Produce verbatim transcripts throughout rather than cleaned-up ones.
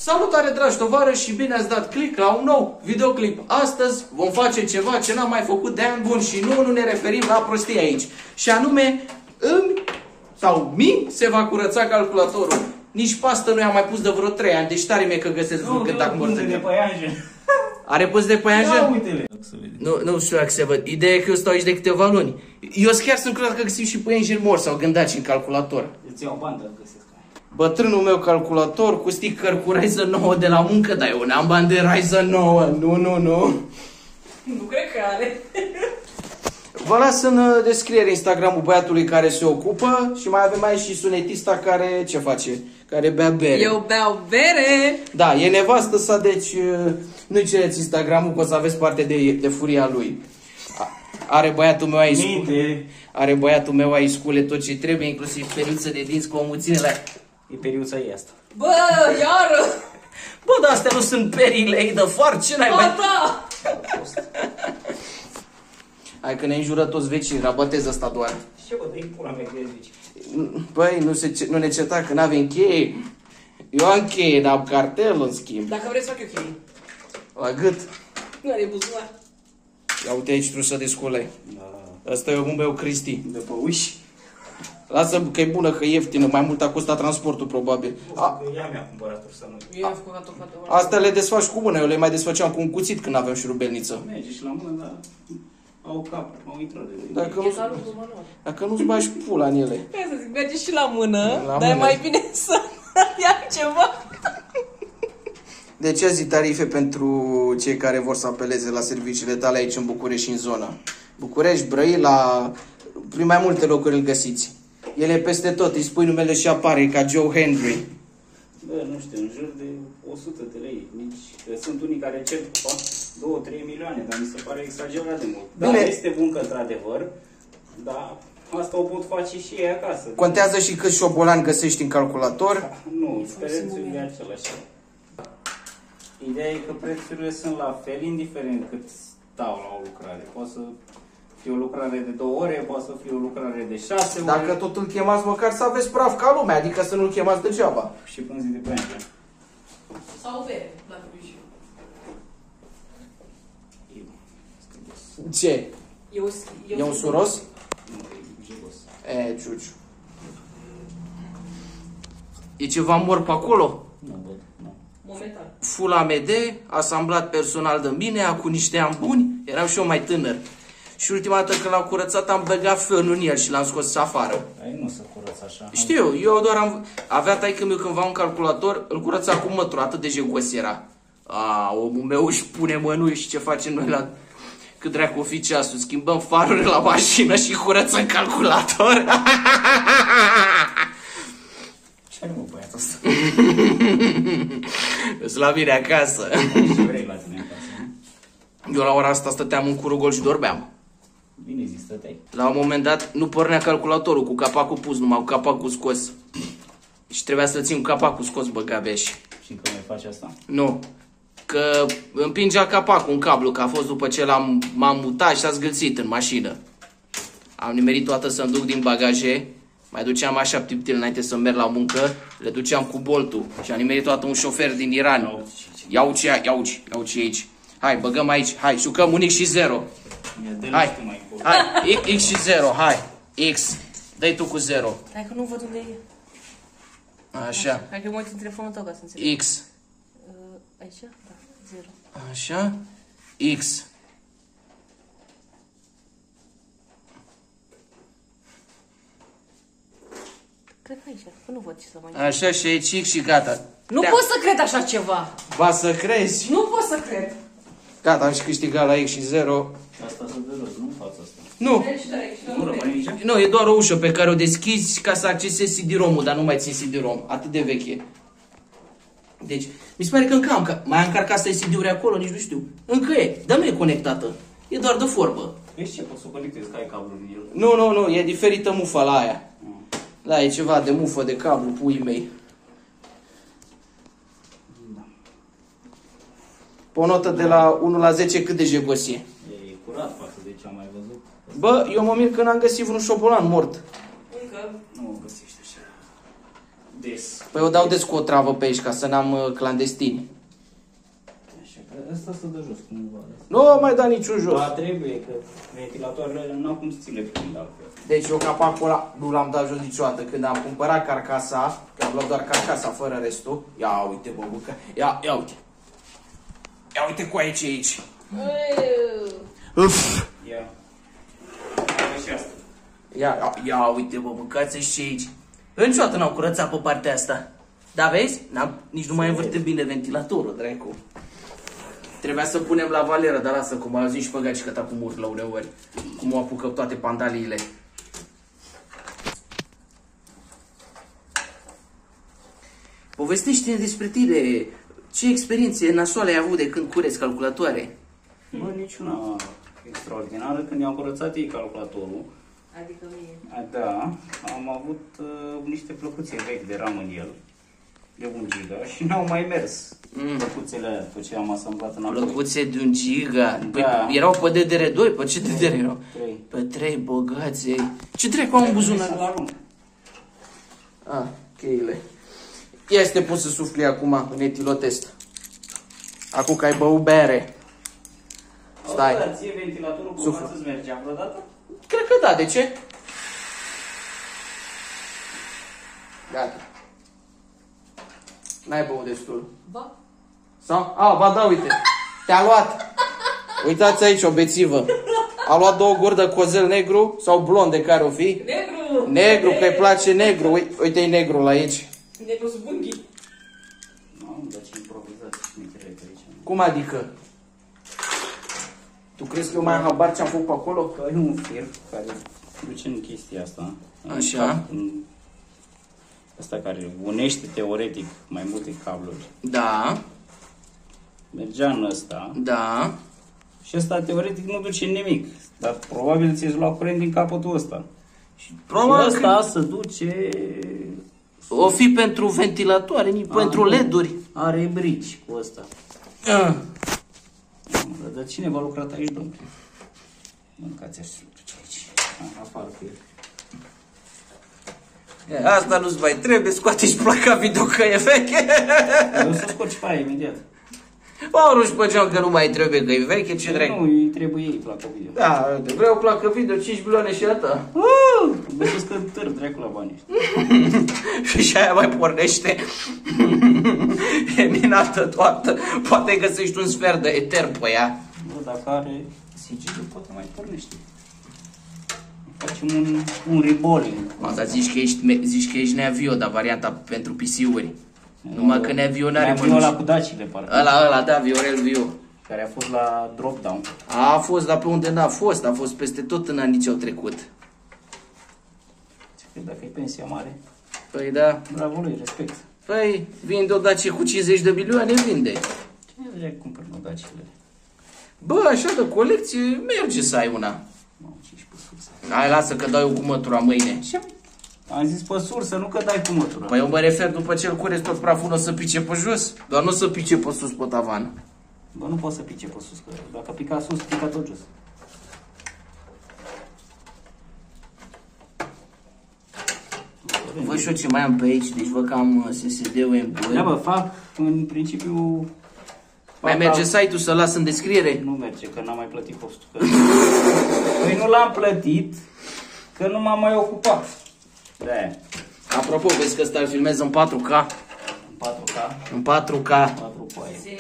Salutare, dragi tovarăși, și bine ați dat click la un nou videoclip. Astăzi vom face ceva ce n-am mai făcut de ani buni și nu, nu ne referim la prostii aici. Și anume, îmi sau mi se va curăța calculatorul. Nici pastă nu i-am mai pus de vreo trei ani, deci tare mie că găsesc vreun cât morțăgă. Are pus de păianjă? Ia uite-le. Nu, nu știu dacă se văd. Ideea e că eu stau aici de câteva luni. Eu chiar sunt crezut că găsim și păianjeni morți sau gândaci în calculator. Îți iau bandă, găsesc. Bătrânul meu calculator cu sticker cu Ryzen nouă de la muncă, dar eu n-am bani de Ryzen nouă. Nu, nu, nu. Nu cred că are. Vă las în descriere Instagramul băiatului care se ocupă și mai avem aici și sunetista care ce face? Care bea bere. Eu beau bere. Da, e nevastă sa, deci nu-i cereți Instagramul că o să aveți parte de, de furia lui. Are băiatul meu aici scule, are băiatul meu aici scule tot ce trebuie, inclusiv periuță de dinți cu omuține la... E periuța e asta. Bă, iară! Bă, dar astea nu sunt perile de far, ce n-ai mai... Da! Hai că ne înjură toți vecinii, rabatez ăsta doar. Ce bă, dă-i pula mea de zici. Băi, nu, se, nu ne certa că n-avem cheie. Eu am cheie, dar am cartel în schimb. Dacă vreți să fac eu cheie. La gât. Nu are buzunar. Ia uite aici trusă de sculei. Da. Asta e omul meu, Cristi. De pe uși. Lasă că e bună, că e ieftină, mai mult a costat transportul probabil. A, că ea mi-a cumpărat să nu. Eu am făcut o fată. Astea le desfaci cu mână, eu le mai desfăceam cu un cuțit când aveam și rubelniță. Merge și la mână, dar au cap, au intrat de Dacă E nu, ca lucru manual. dacă nu-ți bagi pula în ele. Hai să zic, merge și la mână, La dar e mână. mai bine să ia ceva. Deci azi tarife pentru cei care vor să apeleze la serviciile tale aici în București și în zona. București, Brăila, prin mai multe locuri îl găsiți. El e peste tot, îi spui numele și apare, ca Joe Henry. Bă, nu știu, în jur de o sută de lei. Nici, că sunt unii care cer două trei milioane, dar mi se pare exagerat de mult. Da, Bine. este bun că într-adevăr, dar asta o pot face și ei acasă. Contează și cât șobolan găsești în calculator. Nu, prețul e același. Ideea e că prețurile sunt la fel, indiferent cât stau la o lucrare. Poate să fie o lucrare de două ore, poate să fie o lucrare de șase ore. Dacă tot îl chemați, măcar să aveți praf ca lumea, adică să nu-l chemați degeaba. Și pânzi de păianjă. Sau bere, la Cluj. Ce? Eu, eu E un suros? Nu, e jegos. E, ciuciu. E ceva mor pe acolo? Nu văd, nu. Momentan. Full A M D, asamblat personal de mine, cu niște ani buni, eram și eu mai tânăr. Și ultima dată când l-am curățat am băgat fânul în el și l-am scos afară. Ai nu se curăță așa. Știu, eu doar am... Avea taică meu cândva un calculator, îl curăța cu mătru, atât de jegos era. A, omul meu își pune mănui și ce facem noi la... Cât dracu o fi ceasul, schimbăm farurile la mașină și curățăm calculator. Ce are mă băiatul ăsta? Îs la mine acasă. Ce vrei la tine acasă? Eu la ora asta stăteam în curul gol și dormeam. Bine zi, stăteai. La un moment dat nu pornea calculatorul cu capacul pus, numai cu capacul scos. Și trebuia să țin cu capacul scos, băga beș. Și încă mai faci asta? Nu. Că împingea capacul în cablu, că a fost după ce l-am m-am mutat și a zgâlțit în mașină. Am nimerit toată să-mi duc din bagaje, mai duceam așa ptiptil înainte să merg la muncă, le duceam cu boltul și am nimerit toată un șofer din Iran. Ia uci, ia uci, ia uci aici. Hai, băgăm aici, hai, jucăm un X și zero. Hai, hai, X și zero, hai, X, dă-i tu cu zero. Hai că nu văd unde e. Așa, Hai că mă uit în telefonul tău ca să înțeleg. X, Uh, aici? Da, zero. așa, X. Cred că aici, că nu văd ce să mai... Așa și aici X și gata. Nu Te-am- pot să cred așa ceva. Ba să crezi. Nu pot să cred. Gata, am și câștigat la X și zero. Asta să de rost, nu faci asta. Nu, Nu rămâne nici. nu, e doar o ușă pe care o deschizi ca să accesezi C D-ROM-ul, dar nu mai ții C D-ROM. Atât de veche. Deci, mi se pare că încă am, că mai am încarcat să-i C D-uri acolo, nici nu știu. Încă e, dar nu e conectată. E doar de vorbă. Vezi ce, poți să o conectezi, că ai cablul în el. Nu, nu, nu, e diferită mufa la aia. Mm. Da, e ceva de mufă, de cablu, puii mei. Da. Pe o notă de la unu la zece, cât de jegos e? E curat față de ce am mai văzut. Bă, eu mă mir că n-am găsit vreun șobolan mort. Încă. Nu o găsești așa des. Păi o dau des cu o travă pe aici ca să n-am uh, clandestini. Așa că ăsta să dă jos cumva. Nu mai da niciun jos. Da, trebuie, că ventilatoarele n-au cum să ți le prind altfel. Deci eu capacul ăla nu l-am dat jos niciodată. Când am cumpărat carcasa, că am luat doar carcasa fără restul. Ia uite, bă, bucă. Ia, ia uite. Ia uite cu aici, aici. Uf. Ia. Ia și asta. Ia, ia, ia uite, bă, mâncați și aici. Niciodată n-au curățat pe partea asta. Da, vezi? N-am, nici nu mai învârte bine ventilatorul, dracu. Trebuia să punem la valeră, dar lasă cum a zis și pe gaci că ta cum urlă uneori. Cum o apucă toate pandaliile. Povestește-ne despre tine. Ce experiențe nasoale ai avut de când cureți calculatoare? Bă, niciuna extraordinară. Când i-am curățat ei calculatorul, Adică mie. da, am avut uh, niște plăcuțe vechi de RAM în el, de un giga, și n-au mai mers. Mm. Plăcuțele alea, după ce am asamblat înapoi. Plăcuțe de un giga. Păi Da. erau pe D D R doi? Pe ce D D R erau? Trei. Pe trei, băgați. Ce dracu am în buzunar? Să-l arunc. Ah, cheile. Ia să te pus să sufli acum în etilotest. Acum că ai băut bere. Stai. Stai. Ție ventilatorul Suflă. cumva să-ți mergea vreodată? Cred că da, de ce? Gata. N-ai băut destul. Ba? Sau? A, ba da, uite. Te-a luat. Uitați aici o bețivă. A luat două guri de cozel negru sau blond de care o fi. Negru! Negru, că îi place negru. Uite-i negru la aici. Negru sub unghii. Nu, dar ce improvizați șmecherie pe aici. Cum adică? Tu crezi că eu mai am habar ce am făcut pe acolo? Că ai un fir care duce în chestia asta. Așa. În asta care unește teoretic mai multe cabluri. Da, Mergea în ăsta. da. Și ăsta teoretic nu duce nimic. Dar probabil ți-ești luat curent din capătul ăsta. Și Probabil ăsta că să duce... o fi pentru ventilatoare, nici pentru L E D-uri. Are brici cu ăsta. Ah. Dar cine v-a lucrat aici, domnule? Mâncați așa aici. Afară cu el. Asta nu-ți mai trebuie, scoate-și placa video că e veche. Eu să scoci pe aia imediat. Mauru și pe geam că nu mai trebuie, că e veche, ce dracu. Nu, îi trebuie ei placa video. Da, vreau placă video, cinci milioane și atâta. Uh, Găsesc că tăr dracu la banii ăștia. Și aia mai pornește. E minată toată. Poate găsești un sfert de eter pe ea. Bă, dacă are sigiliu, poate mai pornește. Facem un, un reballing. Ma, dar zici că ești, me- zici că ești Neavio, dar varianta pentru P C-uri. Numai că Neavio n-are Neavio ăla cu dacile, parcă. Ăla, ăla, da, Viorel Vio. Care a fost la drop-down. A fost, dar pe unde n-a fost, a fost peste tot în anii ce-au trecut. Cred dacă e pensia mare. Păi da, Bravo lui, respect. păi vinde o Dacie cu cincizeci de milioane, vinde. Cine vrea cumpăr mă dacile? Bă, așa de colecție, merge să ai una. Mamă, ce-și pe sursă. Hai, lasă că dau eu cu mătura mâine. Ce? Am zis pe sursă, nu că dai cu mătura. Păi eu mă refer după ce îl cureți tot praful, nu o să pice pe jos, doar nu o să pice pe sus pe tavan. Bă, nu poți să pice pe sus, că dacă pica sus, pica tot jos. Văd și eu ce mai am pe aici, deci văd că am S S D-ul M doi. Da, bă, fac, în principiu... Mai fac merge alt- site-ul să las în descriere? Nu merge, că n-am mai plătit postul. Că... Păi nu l-am plătit, că nu m-am mai ocupat. De-aia. Apropo, vezi că ăsta îl filmez în patru K? În patru K, În patru K. patru coaie.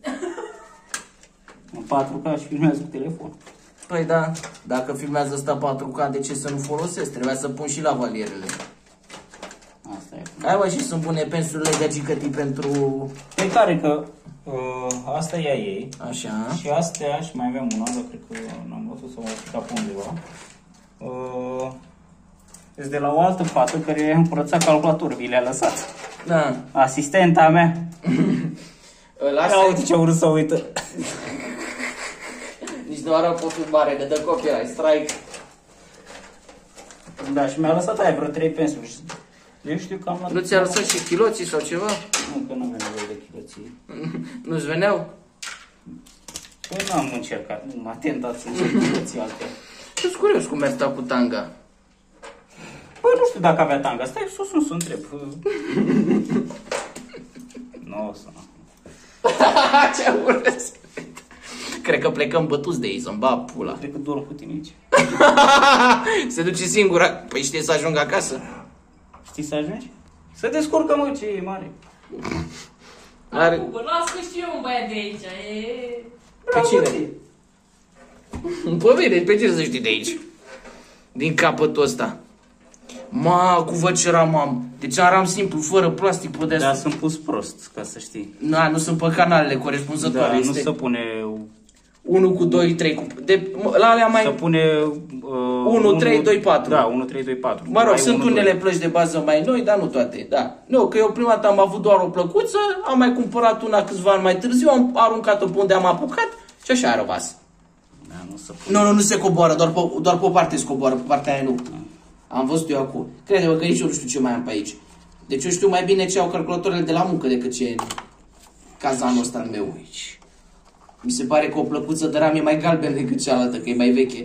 În patru K și filmează cu telefon. Păi da, dacă filmează ăsta patru K, de ce să nu folosesc? Trebuia să pun și lavalierele. Asta e. Hai mă, și să-mi pune pensurile gagicătii pentru... Pe care că uh, asta e a ei. Așa. Și astea, și mai aveam una, dar cred că n-am văzut să mă pica pe undeva. Uh, este de la o altă fată care i-a curățat calculatorul, mi le-a lăsat. Da. Asistenta mea. Lasă. Ia uite ce urât să uită. Nici nu ară pe filmare, ne dă copyright strike. Da, și mi-a lăsat aia vreo trei pensuri. Eu știu că am luat... Nu ți-a lăsat și chiloții sau ceva? Nu, că nu avem nevoie de chiloții. Nu-ți veneau? Păi nu am încercat, nu m-a tentat să încerc chiloții alte. Eu-s curios cum mergi cu tanga. Păi nu știu dacă avea tanga, stai sus, nu să întreb. Nu o să... Ce urăsc! Cred că plecăm bătuți de ei, să-mi ba pula. Cred că dorm cu tine aici. Se duce singura. Păi știi să ajung acasă? Știi să ajungi? Să descurcă, mă, ce e mare. Are... Bă, las că știu eu un băiat de aici, e... Pe cine? Pe mine, pe cine să știi de aici? Din capătul ăsta. Ma, cu văd ce ram am. Deci aram simplu, fără plastic pe deasupra. Dar sunt pus prost, ca să știi. Na, nu sunt pe canalele corespunzătoare. Da, nu este se pune... unu cu doi, trei cu... De, la alea mai... Se pune... Uh, unu, trei, doi, patru. Da, unu, trei, doi, patru. Mă rog, Ai sunt unu, unele doi. plăci de bază mai noi, dar nu toate, da. Nu, că eu prima dată am avut doar o plăcuță, am mai cumpărat una câțiva ani mai târziu, am aruncat-o pe unde am apucat și așa a rămas. Da, nu se pune. Nu, nu, nu se coboară, doar pe, doar pe o parte se coboară, pe partea aia nu. Am văzut eu acum. Crede-mă că nici eu nu știu ce mai am pe aici. Deci eu știu mai bine ce au calculatoarele de la muncă decât ce e în cazanul ăsta al meu aici. Mi se pare că o plăcuță de ram e mai galben decât cealaltă, că e mai veche.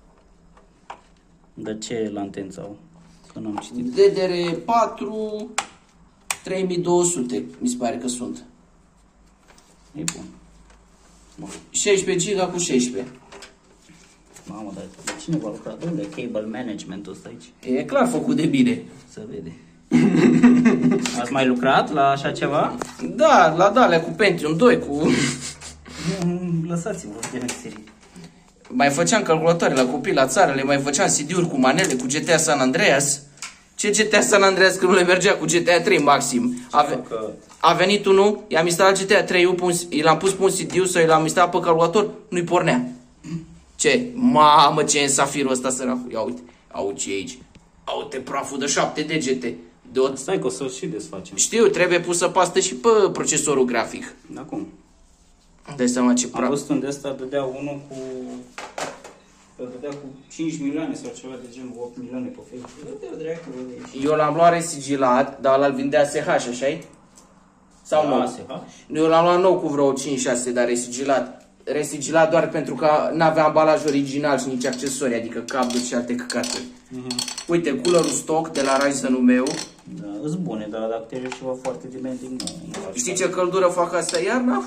Dar ce lantență au? Că n-am citit. D D R patru, trei mii două sute, mi se pare că sunt. E bun. Bun. șaisprezece giga cu șaisprezece. Mamă, dar cine va lucra? De unde e cable management-ul ăsta aici? E clar făcut de bine. Să vede. Ați mai lucrat la așa ceva? Da, la Dalea cu Pentium doi, cu... Lăsați-vă de meserii. Mai făceam calculatoare la copii la țară, le mai făceam C D-uri cu manele, cu G T A San Andreas. Ce G T A San Andreas că nu le mergea cu G T A trei maxim? A, ve a venit unul, i-am instalat G T A trei, i l-am pus pe un C D-ul sau i l-am instalat pe calculator, nu-i pornea. Ce? Mamă, ce e în safirul ăsta săracul. Ia uite, auzi ce e aici. Uite praful de șapte degete. De o... Stai că o să-l și desfacem. Știu, trebuie pusă pastă și pe procesorul grafic. Acum. Dai seama ce Am praf. văzut unde ăsta dădea unul cu... dădea cu cinci milioane sau ceva de genul, opt milioane pe Facebook. Dădea dracu de aici. Eu l-am luat resigilat, dar ăla-l vindea S H, așa-i? Sau Da, nu? S H. Eu l-am luat nou cu vreo cinci șase, dar resigilat. Resigilat doar pentru că n-avea ambalaj original și nici accesorii, adică cablu și alte căcaturi. Uh-huh. Uite, coolerul stock de la Ryzen-ul meu. Da, îs bune, dar dacă te ceva foarte demanding, nu, nu faci. Știi ce căldură fac asta iarna?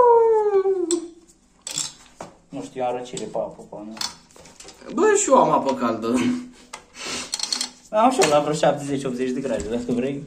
Nu știu, am răcire pe apă, pe mea. Bă, și eu am apă caldă. Am și eu la vreo șaptezeci optzeci de grade, dacă vrei.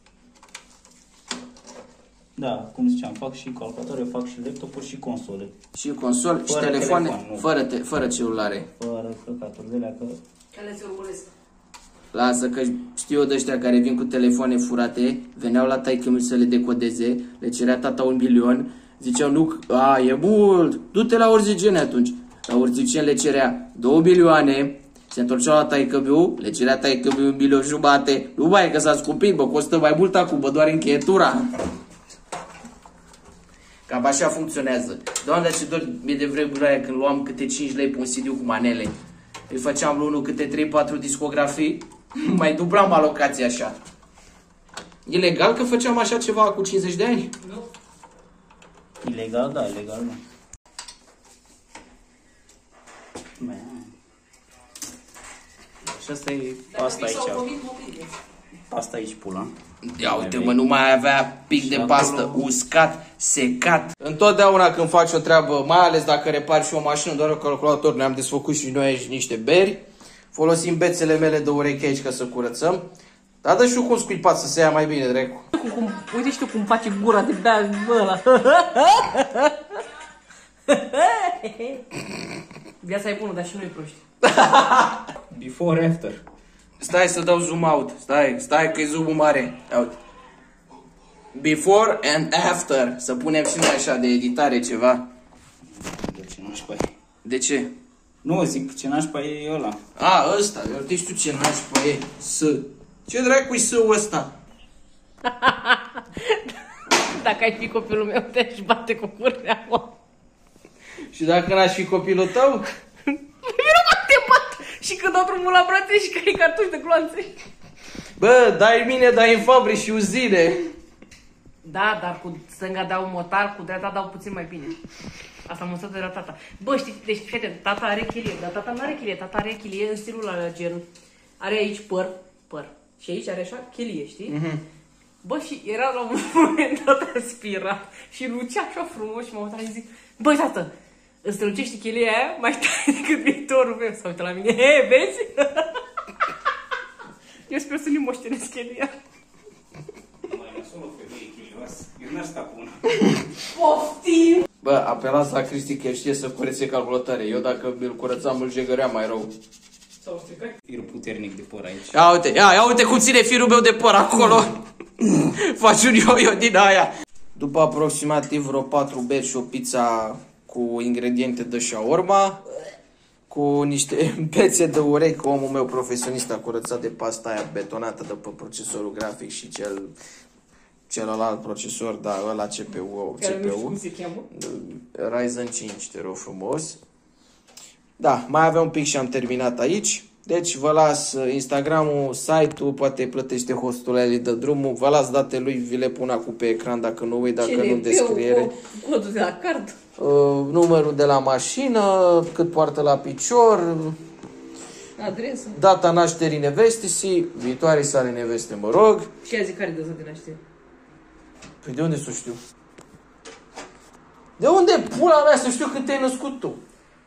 Da, cum ziceam, fac și calculatoare, fac și laptopuri și console. Și console, și telefoane, telefon, fără, te, fără celulare. Fără căcaturi de alea, că... Că le se urmăresc. Lasă că știu eu de ăștia care vin cu telefoane furate, veneau la taică-miu să le decodeze, le cerea tata un milion, ziceau nu, a, e mult, du-te la Orzigene atunci. La Orzigene le cerea două milioane, se întorceau la taică-miu, le cerea taică-miu un milion jumate, nu mai e că s-a scumpit, bă, costă mai mult acum, bă, doar încheietura. Cam așa funcționează. Doamne, ce dor mie de vremea aia când luam câte cinci lei pe un C D cu manele. Îi făceam lui unul câte trei patru discografii, mai dublam alocația așa. E legal că făceam așa ceva cu cincizeci de ani? Nu. Ilegal, da, ilegal, nu. Și asta e pasta aici. Pasta aici, pula. Ia uite, mă, nu mai avea pic de pastă, uscat, secat. Întotdeauna când faci o treabă, mai ales dacă repari și o mașină, doar un calculator, ne-am desfăcut și noi aici niște beri. Folosim bețele mele de ureche aici ca să curățăm. Dar dă și cum scuipat să se ia mai bine, dracu. Cum, uite și tu cum face gura de bea, bă, ăla. Viața e bună, dar și noi proști. Before, after. Stai să dau zoom out. Stai, stai că e zoom-ul mare. Ia uite. Before and after. Să punem și noi așa de editare ceva. De ce nașpa e? De ce? Nu, zic, ce nașpa e ăla. A, ăsta. Eu știu ce nașpa e. S. Ce dracu-i S-ul ăsta? Dacă ai fi copilul meu, te-aș bate cu cureaua. Și dacă n-aș fi copilul tău? Vino mă, te bat! Și când dau drumul la brațe și că ai cartuși de gloanțe. Bă, dai mine, dai în fabrici și uzine. Da, dar cu stânga dau motar, cu dreapta dau puțin mai bine. Asta am învățat de la tata. Bă, știi, deci, fete, tata are chilie, dar tata nu are chilie, tata are chilie în stilul ăla, gen, are aici păr, păr. Și aici are așa chilie, știi? Mm-hmm. Bă, și era la un moment dat aspirat și lucea așa frumos și m-am uitat și zic, băi, tată, îți strălucește chelia aia mai tare decât viitorul meu. S-a uitat la mine, he, vezi? Eu sper să nu-i moștenesc chelia. Mai lăsă o femeie chilioasă. Eu n-aș sta cu una. Poftim! Bă, apelați la Cristi că știe să curețe calculatoare. Eu dacă îl curățam îl jegărea mai rău. S-au stricat? Fir puternic de păr aici. Ia uite, ia, ia uite cum ține firul meu de păr acolo. Faci un yo-yo din aia. După aproximativ vreo patru beri și o pizza cu ingrediente de shawarma, cu niște pețe de urechi, omul meu profesionist a curățat de pasta aia betonată de pe procesorul grafic și cel celălalt procesor, da, ăla C P U, C P U. Cum se cheamă? Ryzen cinci, te rog frumos. Da, mai avem un pic și am terminat aici. Deci vă las Instagramul, site-ul, poate plătește hostul, el dă drumul. Vă las datele lui, vi le pun acum pe ecran dacă nu uit, dacă nu în descriere. Codul de la card. Uh, numărul de la mașină, cât poartă la picior, Adresă. data nașterii nevestisii, viitoarei sale neveste, mă rog. Și azi care dă de naștere? Păi de unde să știu? De unde pula mea să știu când te-ai născut tu?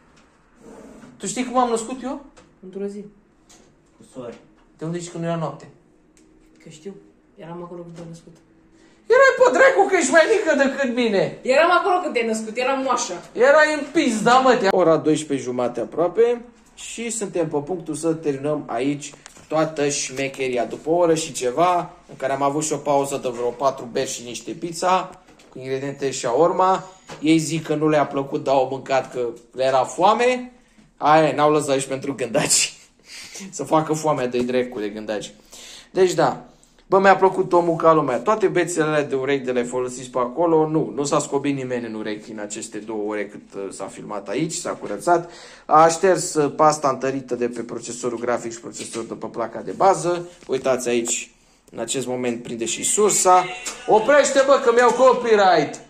Tu știi cum am născut eu? Într-o zi. Cu soare. De unde zici că nu era noapte? Că știu. Eram acolo când te-ai născut. Erai pe dracu că ești mai mică decât mine. Eram acolo când te-ai născut. Eram moașă. Erai în pizda, mă. Ora douăsprezece jumate aproape. Și suntem pe punctul să terminăm aici toată șmecheria. După o oră și ceva, în care am avut și o pauză de vreo patru beri și niște pizza cu ingrediente shawarma. Ei zic că nu le-a plăcut, dar au mâncat că le era foame. Aia, n-au lăsat și pentru gândaci. Să facă foamea de dracu de gândaci. Deci da, bă, mi-a plăcut omul ca lumea. Toate bețele de urechi de le folosiți pe acolo, nu, nu s-a scobit nimeni în urechi în aceste două ore cât uh, s-a filmat aici, s-a curățat. A șters uh, pasta întărită de pe procesorul grafic și procesorul de pe placa de bază. Uitați aici, în acest moment prinde și sursa. Oprește, bă, că mi-au copyright!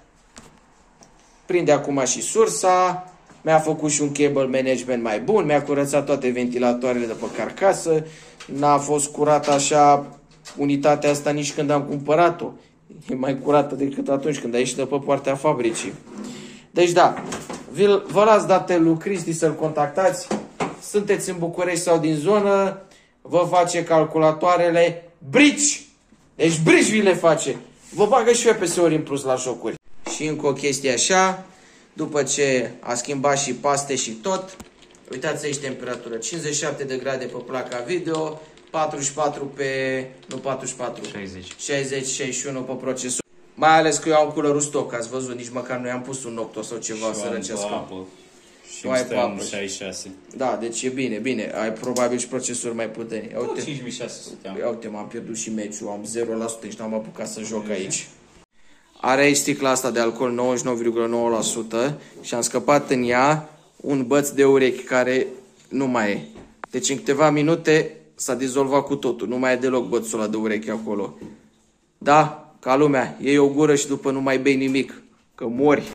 Prinde acum și sursa. Mi-a făcut și un cable management mai bun, mi-a curățat toate ventilatoarele de pe carcasă, n-a fost curată așa unitatea asta nici când am cumpărat-o. E mai curată decât atunci când a ieșit de pe poarta fabricii. Deci da, vă las datele lui Cristi să-l contactați. Sunteți în București sau din zonă, vă face calculatoarele brici. Deci brici vi le face. Vă bagă și F P S-uri în plus la jocuri. Și încă o chestie așa. După ce a schimbat și paste și tot, uitați aici temperatură, cincizeci și șapte de grade pe placa video, patruzeci și patru pe, nu patruzeci și patru, șaizeci. șaizeci, șaizeci și unu pe procesor. Mai ales că eu am culerul stoc, ați văzut, nici măcar nu i-am pus un Nocto sau ceva să răcească. Și Nu ai papă. șaizeci și șase. Da, deci e bine, bine, ai probabil și procesori mai puternici. Tot cinci mii șase sute am. Ia uite, m-am pierdut și meciul, am zero la sută și n-am apucat să joc aici. Are aici sticla asta de alcool nouăzeci și nouă virgulă nouă la sută și am scăpat în ea un băț de urechi care nu mai e. Deci în câteva minute s-a dizolvat cu totul, nu mai e deloc bățul ăla de urechi acolo. Da, ca lumea, iei o gură și după nu mai bei nimic, că mori.